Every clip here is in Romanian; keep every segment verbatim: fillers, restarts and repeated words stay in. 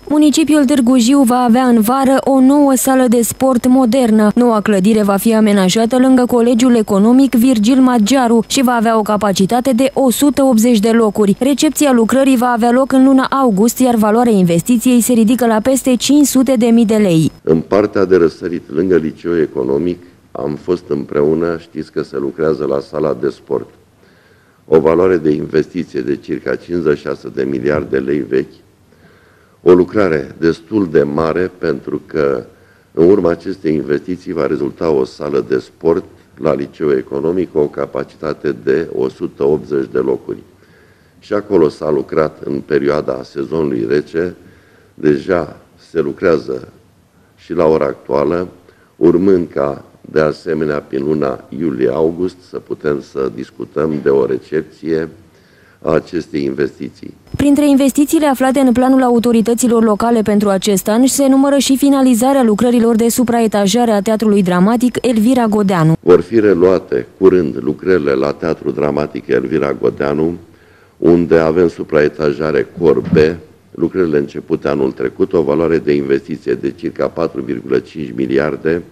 Municipiul Târgu Jiu va avea în vară o nouă sală de sport modernă. Noua clădire va fi amenajată lângă Colegiul Economic Virgil Maggiaru și va avea o capacitate de o sută optzeci de locuri. Recepția lucrării va avea loc în luna august, iar valoarea investiției se ridică la peste cinci sute de mii de lei. În partea de răsărit, lângă Liceul Economic, am fost împreună, știți că se lucrează la sala de sport. O valoare de investiție de circa cincizeci și șase de miliarde de lei vechi, o lucrare destul de mare pentru că în urma acestei investiții va rezulta o sală de sport la Liceul Economic cu o capacitate de o sută optzeci de locuri. Și acolo s-a lucrat în perioada sezonului rece, deja se lucrează și la ora actuală, urmând ca de asemenea prin luna iulie-august să putem să discutăm de o recepție a acestei investiții. Printre investițiile aflate în planul autorităților locale pentru acest an se numără și finalizarea lucrărilor de supraetajare a Teatrului Dramatic Elvira Godeanu. Vor fi reluate curând lucrările la Teatrul Dramatic Elvira Godeanu, unde avem supraetajare Cor B, lucrările începute anul trecut, o valoare de investiție de circa patru virgulă cinci miliarde.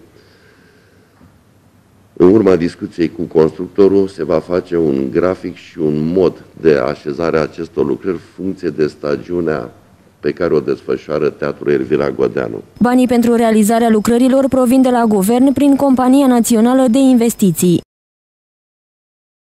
În urma discuției cu constructorul se va face un grafic și un mod de așezare a acestor lucrări funcție de stagiunea pe care o desfășoară Teatrul Elvira Godeanu. Banii pentru realizarea lucrărilor provin de la guvern prin Compania Națională de Investiții.